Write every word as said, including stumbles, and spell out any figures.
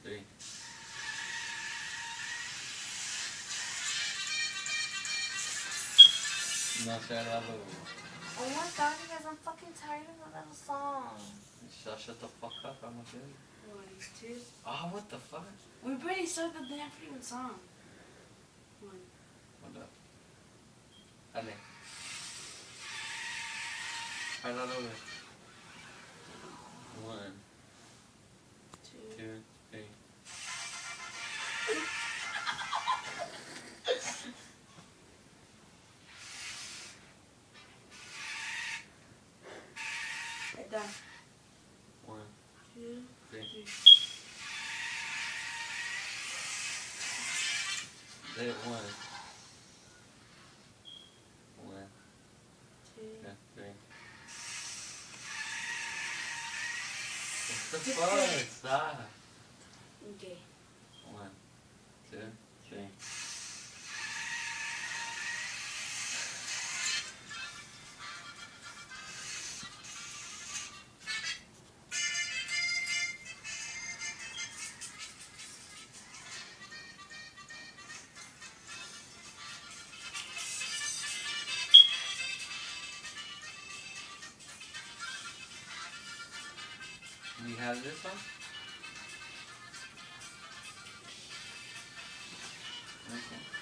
three. No sé la luz. Oh my god, you guys, I'm fucking tired of that little song. Shut, shut the fuck up, I'm gonna do it. One, two. Oh, what the fuck? We already started the damn freaking song. One. What up? Dale. Baila doble. One, Two. two, three. Right done. One, Two. three. Three. Say it one. One, Two. two, three. What the fuck? Stop. Okay. One, two, three. Do you have this one? Okay.